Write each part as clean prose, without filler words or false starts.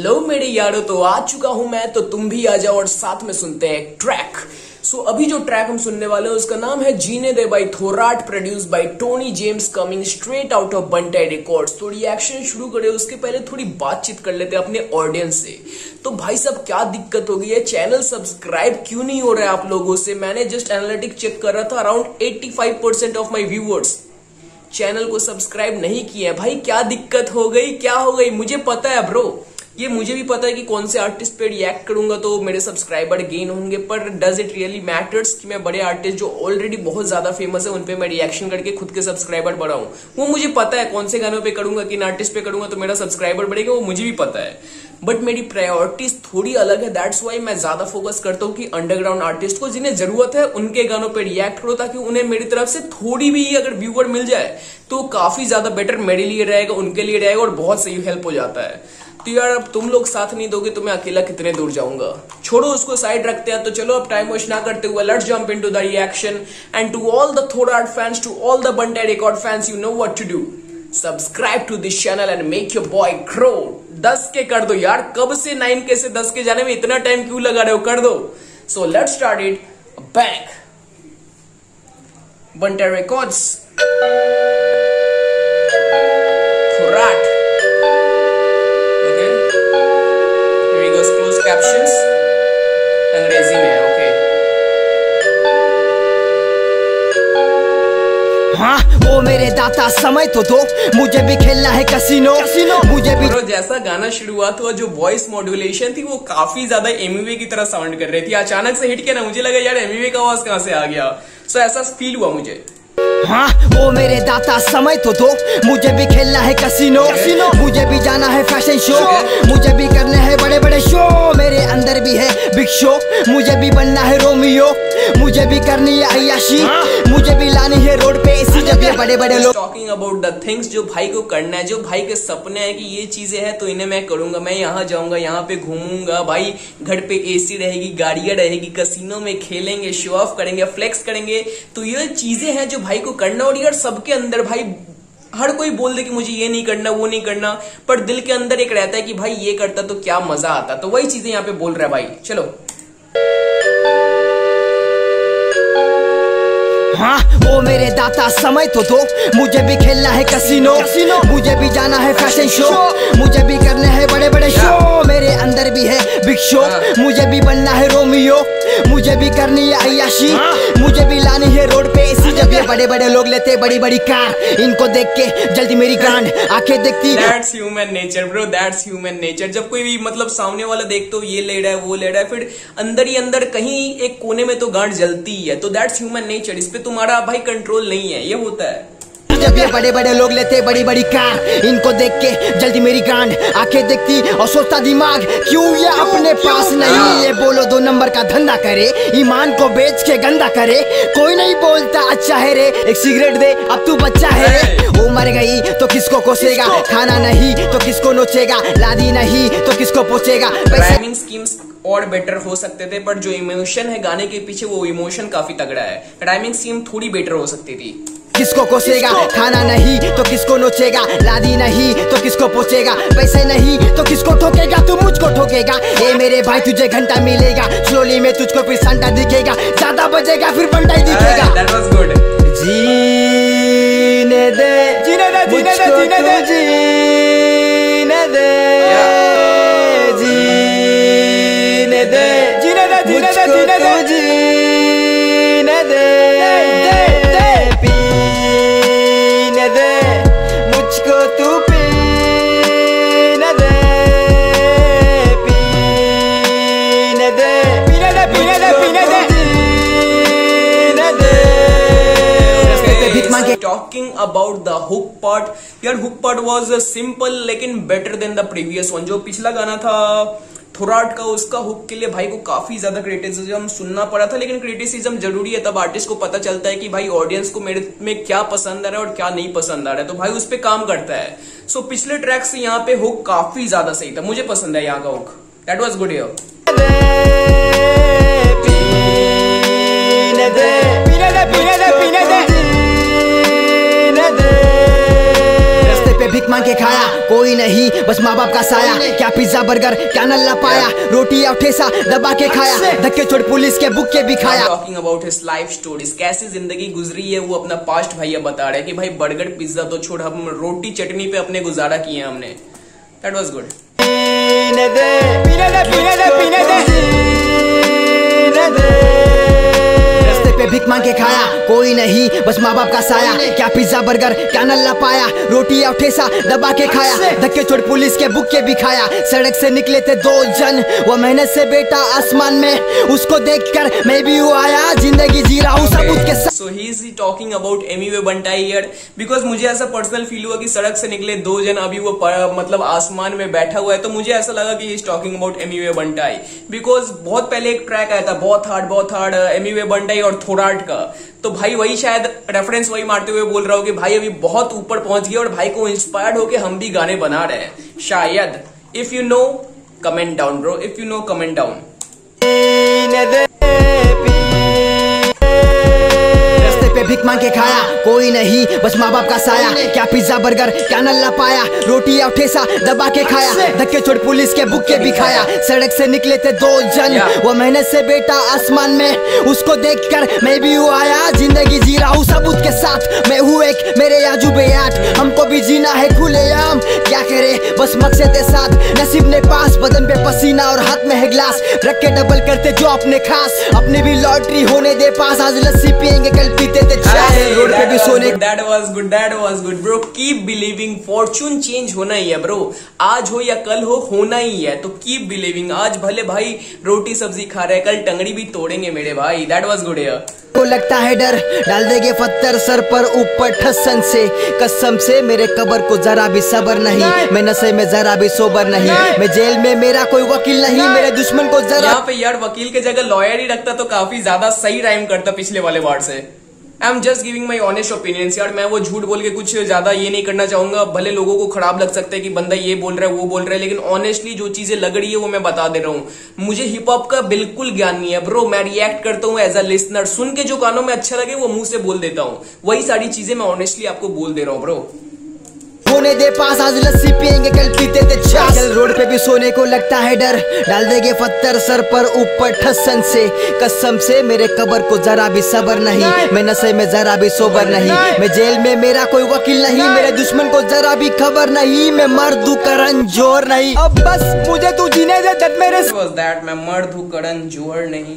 Hello मेरे यारों, तो आ चुका हूं मैं, तो तुम भी आ जाओ और साथ में सुनते हैं एक ट्रैक। अभी जो ट्रैक हम सुनने वाले हैं उसका नाम है जीने दे by Thorat, produce by Tony James, coming straight out of Bantai Records. तो रिएक्शन शुरू करें उसके पहले थोड़ी बातचीत कर लेते हैं अपने ऑडियंस से। तो भाई साहब क्या दिक्कत हो गई है, चैनल सब्सक्राइब क्यों नहीं हो रहा है आप लोगों से? मैंने जस्ट एनालिटिक चेक कर रहा था, around 85% of my viewers channel को सब्सक्राइब नहीं किए हैं। भाई क्या दिक्कत हो गई, क्या हो गई? मुझे पता है ब्रो, ये मुझे भी पता है कि कौन से आर्टिस्ट पे रिएक्ट करूंगा तो मेरे सब्सक्राइबर गेन होंगे, पर डज इट रियली मैटर्स कि मैं बड़े आर्टिस्ट जो ऑलरेडी बहुत ज्यादा फेमस है उन पे मैं रिएक्शन करके खुद के सब्सक्राइबर बढ़ाऊं? वो मुझे पता है कौन से गानों पे करूंगा, किन आर्टिस्ट पे करूंगा तो मेरा सब्सक्राइबर बढ़ेगा, वो मुझे भी पता है। बट मेरी प्रायोरिटीज थोड़ी अलग है, दैट्स वाई मैं ज्यादा फोकस करता हूँ कि अंडरग्राउंड आर्टिस्ट को जिन्हें जरूरत है उनके गानों पे रिएक्ट करो, ताकि उन्हें मेरी तरफ से थोड़ी भी अगर व्यूअर मिल जाए तो काफी ज्यादा बेटर मेरे लिए रहेगा, उनके लिए रहेगा और बहुत सही हेल्प हो जाता है। तो यार अब तुम लोग साथ नहीं दोगे तो मैं अकेला कितने दूर जाऊंगा। छोड़ो उसको, साइड रखते हैं। तो चलो अब टाइम वेस्ट ना करते हुए let's jump into the reaction. And to all the Thorat fans, to all the Bantai record fans, you know what to do, subscribe to this channel and make your boy grow. 10 के कर दो यार, कब से 9K से 10 के जाने में इतना टाइम क्यों लगा रहे हो, कर दो। So let's start it. Bang Bantai Records Thorat. Captions अंग्रेजी में है, ओके। हाँ वो मेरे दाता समय तो दो, मुझे भी खेलना है कसिनो मुझे भी। जैसा गाना शुरुआत हुआ, जो वॉइस मॉड्यूलेशन थी वो काफी ज्यादा एमवीए की तरह साउंड कर रही थी। अचानक से हिट किया ना, मुझे लगा यार एमवीए का आवाज कहां से आ गया। सो ऐसा फील हुआ मुझे। हाँ वो मेरे दाता समय तो दो, मुझे भी खेलना है कसिनो मुझे भी जाना है फैशन शो मुझे भी करने हैं बड़े बड़े शो, मेरे अंदर भी है बिग शो, मुझे भी बनना है रोमियो, मुझे भी करनी है अय्याशी, मुझे भी लानी है रोड पे इसी जगह बड़े बड़े लोग। टॉकिंग अबाउट द थिंग्स जो भाई को करना है, जो भाई के सपने हैं कि ये चीजें हैं तो इन्हें मैं करूंगा, मैं यहाँ जाऊंगा, यहाँ पे घूमूंगा, भाई घर पे एसी रहेगी, गाड़ियां रहेगी, कसिनो में खेलेंगे, शो ऑफ करेंगे, फ्लेक्स करेंगे। तो ये चीजें हैं जो भाई को करना। और यार सबके अंदर भाई हर कोई बोल दे कि मुझे ये नहीं करना, वो नहीं करना, पर दिल के अंदर एक रहता है कि भाई ये करता तो क्या मजा आता। तो वही चीजें यहाँ पे बोल रहा है भाई। चलो हाँ वो मेरे दाता समय तो दो, मुझे भी खेलना है कसिनो मुझे भी जाना है फैशन शो मुझे भी करने हैं बड़े बड़े शो, मेरे अंदर भी है बिग शो, मुझे भी बनना है रोमियो, मुझे भी करनी है अय्याशी, मुझे भी लानी है रोड पे इसी जगह बड़े बड़े लोग लेते बड़ी बड़ी कार, इनको देख के जल्दी मेरी गांड आंखें देखती। That's human nature bro, that's human nature. जब कोई भी मतलब सामने वाला देख तो ये ले रहा है, वो ले रहा है, फिर अंदर ही अंदर कहीं एक कोने में तो गांड जलती ही है। तो दैट्स ह्यूमन नेचर, इस पे तुम्हारा भाई कंट्रोल नहीं है, ये होता है। जब ये बड़े बड़े लोग लेते बड़ी बड़ी कार, इनको देख के जल्दी मेरी गांड आंखें देखती और सोचता दिमाग क्यों ये अपने पास नहीं। ये बोलो 2 नंबर का धंधा करे, ईमान को बेच के गंदा करे, कोई नहीं बोलता अच्छा है रे, एक सिगरेट दे अब तू बच्चा है रे। वो मर गई तो किसको कोसेगा, खाना नहीं तो किसको नोचेगा, लादी नहीं तो किसको पोछेगा। राइमिंग स्कीम्स और बेटर हो सकते थे, पर जो इमोशन है गाने के पीछे वो इमोशन काफी तगड़ा है। राइमिंग स्कीम थोड़ी बेटर हो सकती थी। किसको कोसेगा, खाना नहीं तो किसको नोचेगा, लादी नहीं तो किसको पोछेगा, पैसे नहीं तो किसको ठोकेगा, तू मुझको ठोकेगा। ए मेरे भाई तुझे घंटा मिलेगा, स्लोली में तुझको फिर संटा दिखेगा, ज्यादा बजेगा फिर बंटाई दिखेगा। That was good. जीने दे जीने दे जीने दे जीने दे जीने दे जीने दे जीने दे जीने दे जीने दे जीने दे पीने दे मुझको तू पीने दे पीने दे पीने दे पीने दे पीने दे जीने दे। Talking about the hook part, यार hook part was simple लेकिन better than the previous one। जो पिछला गाना था थोराट का, उसका हुक के लिए भाई को काफी ज्यादा क्रिटिसिज्म सुनना पड़ा था। लेकिन क्रिटिसिज्म जरूरी है, तब आर्टिस्ट को पता चलता है कि भाई ऑडियंस को मेरे में क्या पसंद आ रहा है और क्या नहीं पसंद आ रहा है, तो भाई उस पर काम करता है। सो पिछले ट्रैक से यहाँ पे हुक काफी ज्यादा सही था, मुझे पसंद है यहाँ का hook, that was good here. मांग के खाया, कोई नहीं बस माँ बाप का साया। क्या पिज्जा बर्गर क्या नल्ला पाया, रोटी या ठेसा दबा के खाया, धक्के चोट पुलिस के बुक के भी खाया। Talking about his life stories, कैसी जिंदगी गुजरी है वो अपना पास्ट भैया बता रहे हैं कि भाई बर्गर पिज्जा तो छोड़, हम रोटी चटनी पे अपने गुजारा किए हमने। That was good. पे भीख मांग के खाया, कोई नहीं बस माँ बाप का साया। क्या पिज्जा बर्गर क्या नल्ला पाया, रोटी या ठेसा दबा के खाया, धक्के चोट पुलिस के बुक के भी खाया। सड़क से निकले थे दो जन, वो मेहनत से बेटा आसमान में, उसको देखकर मैं भी वो आया, जिंदगी जी रहा हूँ सबूत के साथ। So he is talking about Emiway Bantai here because मुझे ऐसा पर्सनल फील हुआ कि सड़क से निकले दो जन, अभी वो मतलब आसमान में बैठा हुआ है, तो मुझे ऐसा लगा कि he is talking about Emiway Bantai because बहुत पहले एक ट्रैक आया था बहुत हार्ड एमिवे बंटाई और थोराट का, तो भाई वही शायद रेफरेंस वही मारते हुए बोल रहा हूँ कि भाई अभी बहुत ऊपर पहुंच गया और भाई को इंस्पायर्ड होके हम भी गाने बना रहे हैं शायद। If you know comment down bro, if you know comment down. भीख मांग के खाया, कोई नहीं बस माँ बाप का साया। क्या पिज्जा बर्गर क्या नल्ला पाया, रोटी या ठेसा दबा के खाया, धक्के चोट पुलिस के बुक के भी खाया। सड़क से निकले थे दो जन, वो मेहनत से बेटा आसमान में, उसको देखकर मैं भी वो आया, जिंदगी जी रहा हूँ सबूत के साथ। मैं हूँ एक मेरे आजूबे याद, हमको भी जीना है खुलेआम, क्या करे बस मकसद के साथ। नसीब ने पास, बदन पे पसीना और हाथ में है ग्लास, रख के डबल करते जो अपने खास, अपने भी लॉटरी होने दे पास। आज लस्सी पियेंगे कल पीते थे रोड पे भी सोने। That was good bro, keep believing, fortune change होना ही है ब्रो, आज हो या कल हो, होना ही है, तो keep believing। आज भले भाई रोटी सब्जी खा रहे, कल टंगड़ी भी तोड़ेंगे मेरे भाई। That was good यार। को लगता है डर, डाल देंगे पत्थर सर पर ऊपर ठसन से, कसम से मेरे कब्र को जरा भी सबर नहीं, मैं नशे में जरा भी सोबर नहीं, मैं जेल में मेरा कोई वकील नहीं, मेरे दुश्मन को जरा। यहाँ पे यार वकील के जगह लॉयर ही रखता तो काफी ज्यादा सही राइम करता पिछले वाले वर्ड से। I am just giving my honest opinions यार, मैं वो झूठ बोल के कुछ ज्यादा ये नहीं करना चाहूंगा, भले लोगों को खराब लग सकता है कि बंदा ये बोल रहा है वो बोल रहा है, लेकिन ऑनेस्टली जो चीजें लग रही है वो मैं बता दे रहा हूँ। मुझे हिप हॉप का बिल्कुल ज्ञान नहीं है ब्रो, मैं रिएक्ट करता हूँ एज अ लिसनर, सुन के जो कानों में अच्छा लगे वो मुंह से बोल देता हूँ, वही सारी चीजें मैं ऑनेस्टली आपको बोल दे रहा हूँ ब्रो। होने दे पास, आज लस्सी पियेंगे कल पीते थे छाछ, चल रोड पे भी सोने को लगता है डर, डाल देंगे पत्थर सर पर ऊपर ठसन से, कसम से मेरे कब्र को जरा भी सबर नहीं, मैं नशे में जरा भी सोबर नहीं, मैं जेल में मेरा कोई वकील नहीं, मेरे दुश्मन को जरा भी खबर नहीं, मैं मर्द हूँ करण जोहर नहीं, अब बस मुझे तू जीने दे दर्द मेरे। मैं मर्द हूँ करण जोहर नहीं,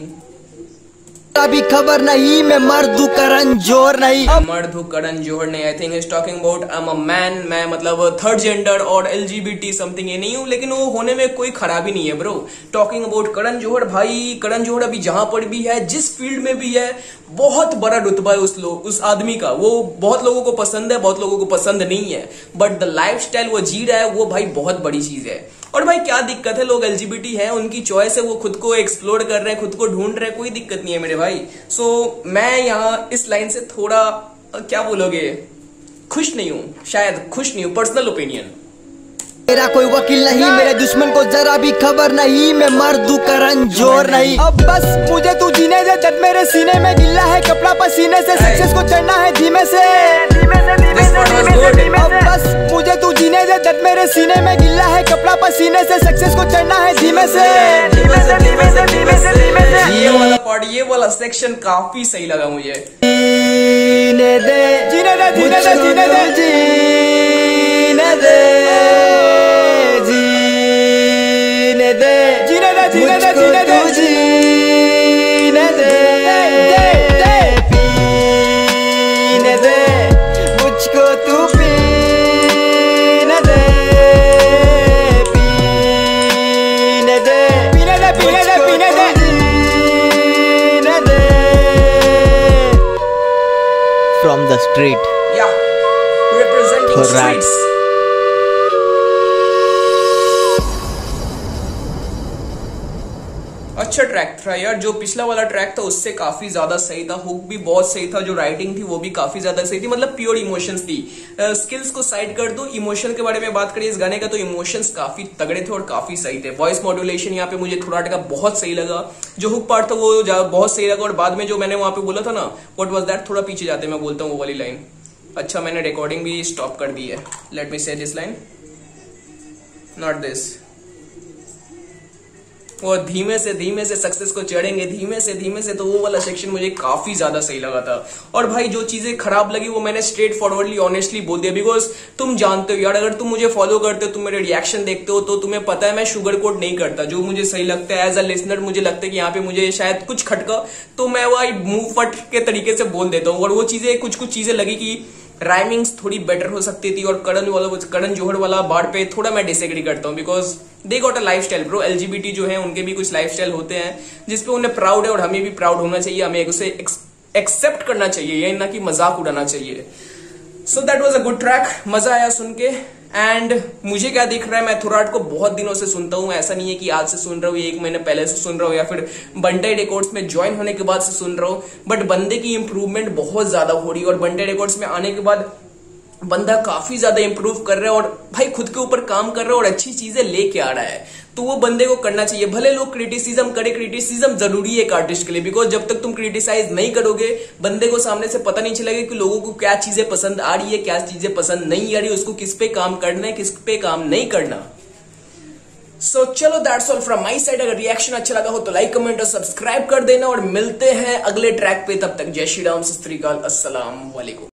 अभी खबर नहीं, मैं मर्द हूँ करण जोहर नहीं, मर्द हूँ करण जोहर नहीं। I think is talking about I am a man, मैं मतलब थर्ड जेंडर और LGBT समथिंग ये नहीं हूँ, लेकिन वो होने में कोई खराबी नहीं है bro. Talking about Karan Johar, भाई करण जोहर अभी जहां पर भी है, जिस फील्ड में भी है, बहुत बड़ा रुतबा है उस आदमी का, वो बहुत लोगों को पसंद है, बहुत लोगों को पसंद नहीं है, बट द लाइफ स्टाइल वो जी रहा है वो भाई बहुत बड़ी चीज है। और भाई क्या दिक्कत है, लोग LGBT है, उनकी चॉइस है, वो खुद को एक्सप्लोर कर रहे हैं, खुद को ढूंढ रहे हैं, कोई दिक्कत नहीं है मेरे भाई। सो मैं यहाँ इस लाइन से थोड़ा क्या बोलोगे, खुश नहीं हूँ, शायद खुश नहीं हूँ, पर्सनल ओपिनियन। मेरा कोई वकील नहीं, मेरे दुश्मन को जरा भी खबर नहीं, मैं मर्द हूँ करण जोहर नहीं, अब बस मुझे तू जीने दे दर्द मेरे सीने में, गिल्ला है कपड़ा पसीने से, सक्सेस को चढ़ना है धीमे से, अब बस मुझे तू जीने दे दर्द मेरे सीने में, गिल्ला है कपड़ा पसीने से, सक्सेस को चढ़ना है धीमे से। ये वाला पार्ट, ये वाला सेक्शन काफी सही लगा मुझे। जीने दे जीने दे जीने दे जीने दे जीने दे जीने दे जीने दे जीने दे जीने दे जीने दे पीने दे मुझको तू पीने दे पीने दे पीने दे पीने दे पीने दे पीने दे। From the street, yeah, representing streets. अच्छा ट्रैक था यार, जो पिछला वाला ट्रैक था उससे काफी ज्यादा सही था, हुक भी बहुत सही था, जो राइटिंग थी वो भी काफी ज्यादा सही थी, मतलब प्योर इमोशंस थी। स्किल्स को साइड कर दो, इमोशन के बारे में बात करिए इस गाने का, तो इमोशंस काफी तगड़े थे और काफी सही थे। वॉइस मॉड्यूलेशन यहाँ पे मुझे थोड़ा का बहुत सही लगा, जो हुक पार्ट था वो बहुत सही लगा, और बाद में जो मैंने वहां पे बोला था ना व्हाट वाज दैट, थोड़ा पीछे जाते मैं बोलता हूँ वो वाली लाइन, अच्छा मैंने रिकॉर्डिंग भी स्टॉप कर दी है। लेट मी से दिस लाइन, नॉट दिस। वो धीमे से सक्सेस को चढ़ेंगे, धीमे से, तो वो वाला सेक्शन मुझे काफी ज्यादा सही लगा था। और भाई जो चीजें खराब लगी वो मैंने स्ट्रेट फॉरवर्डली ऑनेस्टली बोल दिया, बिकॉज तुम जानते हो यार, अगर तुम मुझे फॉलो करते हो, तुम मेरे रिएक्शन देखते हो, तो तुम्हें पता है मैं शुगर कोट नहीं करता। जो मुझे सही लगता है एज अ लिसनर, मुझे लगता है कि यहाँ पे मुझे शायद कुछ खटका, तो मैं वह मुंह फट के तरीके से बोल देता हूँ। और वो चीजें कुछ चीजें लगी कि राइमिंग्स थोड़ी बेटर हो सकती थी, और करण जौहर वाला बार पे थोड़ा मैं डिसएग्री करता हूँ, because they got a lifestyle bro. LGBT जो है उनके भी कुछ लाइफस्टाइल होते हैं जिसपे उन्हें प्राउड है, और हमें भी प्राउड होना चाहिए, हमें उसे एक्सेप्ट करना चाहिए, ये ना कि मजाक उड़ाना चाहिए। So that was a good track, मजा आया सुन के। एंड मुझे क्या दिख रहा है, मैं थोराट को बहुत दिनों से सुनता हूं, ऐसा नहीं है कि आज से सुन रहा हूं, 1 महीने पहले से सुन रहा हूं, या फिर बंटाई रिकॉर्ड्स में ज्वाइन होने के बाद से सुन रहा हूं। बट बंदे की इंप्रूवमेंट बहुत ज्यादा हो रही है, और बंटाई रिकॉर्ड्स में आने के बाद बंदा काफी ज्यादा इंप्रूव कर रहा है, और भाई खुद के ऊपर काम कर रहा है, और अच्छी चीजें लेके आ रहा है। तो वो बंदे को करना चाहिए, भले लोग क्रिटिसिज्म करे, क्रिटिसिज्म जरूरी है एक आर्टिस्ट के लिए, बिकॉज जब तक तुम क्रिटिसाइज नहीं करोगे, बंदे को सामने से पता नहीं चलेगा कि लोगों को क्या चीजें पसंद आ रही है, क्या चीजें पसंद नहीं आ रही है, उसको किस पे काम करना है, किस पे काम नहीं करना। सो चलो that's all from my side. अगर रिएक्शन अच्छा लगा हो तो लाइक, कमेंट और सब्सक्राइब कर देना, और मिलते हैं अगले ट्रैक पे। तब तक जय श्री राम, सत श्री अकाल, अस्सलाम वालेकुम।